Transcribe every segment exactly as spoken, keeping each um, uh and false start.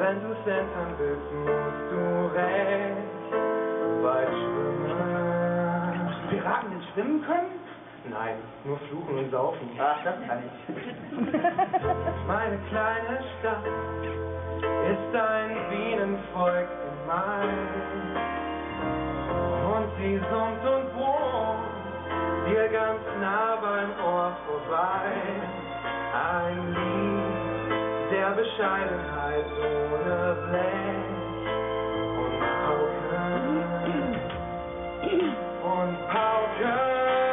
wenn du's entern willst, musst du recht weit schwimmen. Musst Piraten denn schwimmen können? Nein, nur fluchen und saufen. Ach, das kann ich. Meine kleine Stadt ist ein Bienenvolk im Mai. Und sie summt und brummt dir ganz nah beim Ohr vorbei. Ein Lied der Bescheidenheit ohne Blech und Pauken und Pauken.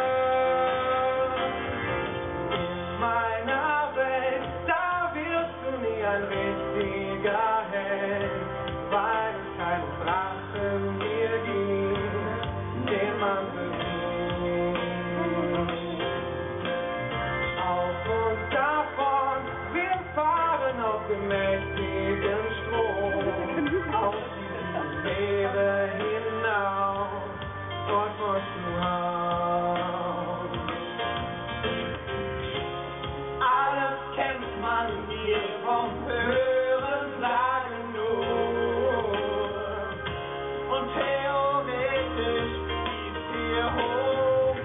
In meiner Welt, da wirst du nie ein richtiger Held, weil es keinen Drachen hier gibt, den man besiegt. Auf und davon, wir fahren auf dem mächtigen Strom, auf die Meere hinaus, dort wo du haust. Alles kennt man hier vom Hören sagen nur, und theoretisch gibt's hier hoch.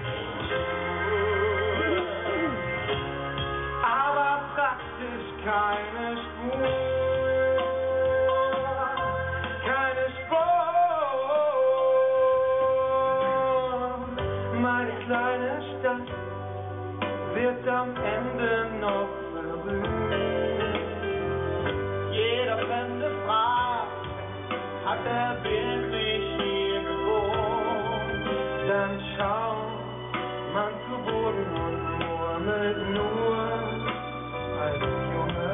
Aber praktisch keine Spur, keine Spur. Meine kleine Stadt wird am Ende noch berühmt. Jeder Fremde fragt, hat er wirklich hier gewohnt? Dann schaut man zu Boden und murmelt nur als Junge.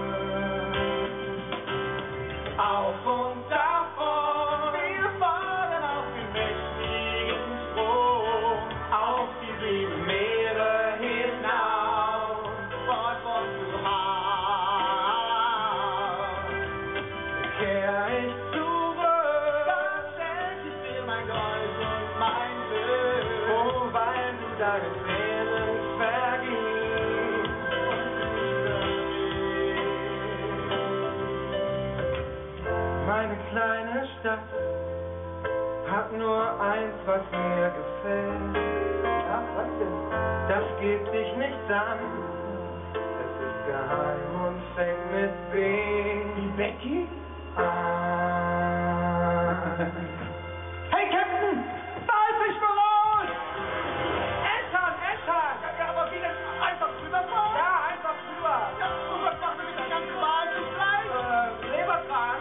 Auf und davon, wir fahren auf den mächtigen Strom, auf die sieben Meere hinaus, dort wo du hast. Kehr ich zurück, dann schenk ich dir mein Gold und mein Glück, oh, weil du deine Tränen vergießt. Meine kleine Stadt hat nur eins, was mir gefällt. Ach, was denn? Das geht dich nichts an. Es ist geheim und fängt mit B. Die Becky? an. Hey, Captain! Da ist Fischbewohn! Entern, entern! Ja, aber wie denn? Einfach rüberfahren? Ja, einfach rüber. Ja, und was machen wir mit der ganzen Wahl zu Fleisch? Äh, Lebertran.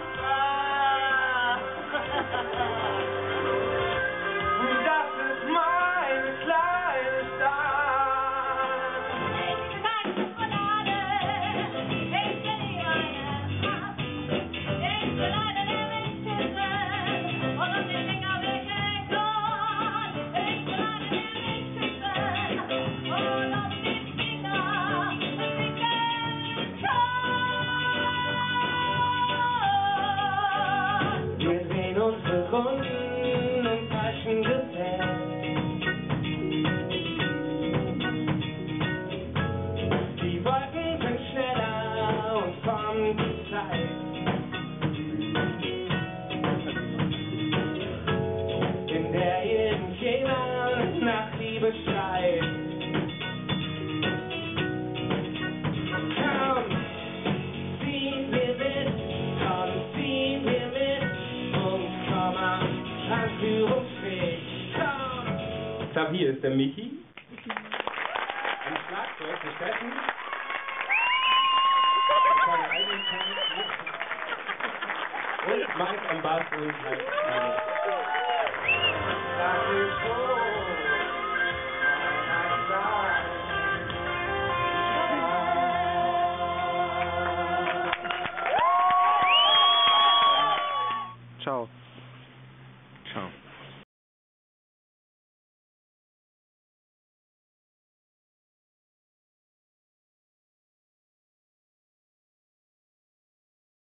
Das ist meine kleine Stadt. Ich mag Schokolade, ich liebe eine Macht. Ich will eine der Wichtigsten und um den Finger weg ein Gott. Ich will eine der Wichtigsten und um den Finger weg ein Gott. Wir sehen unsere Runden im falschen Gefäß. Die Wolken sind schneller und kommen zur Zeit. In der irgendjemand nach Liebe schreit. Komm, zieh mir mit, komm, zieh mir mit und komm ab, anführungsfähig, komm. Klavier ist der Michi. Am Schlagzeug der Steffen. Seine eigenen Songs. Und Mike am Bass und halt. Das ist so.